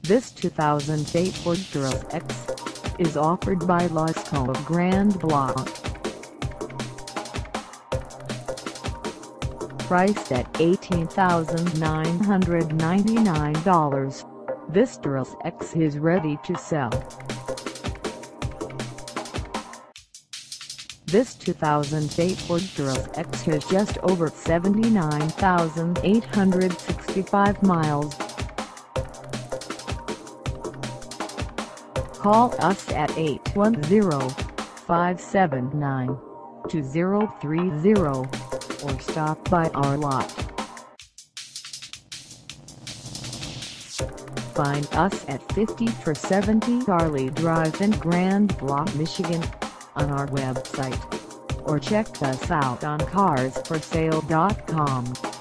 This 2008 Ford Taurus X is offered by Lasco of Grand Blanc. Priced at $18,999, this Taurus X is ready to sell. This 2008 Ford Taurus X has just over 79,865 miles. Call us at 810-579-2030 or stop by our lot. Find us at 50-70 Charlie Drive in Grand Blanc, Michigan, on our website, or check us out on carsforsale.com.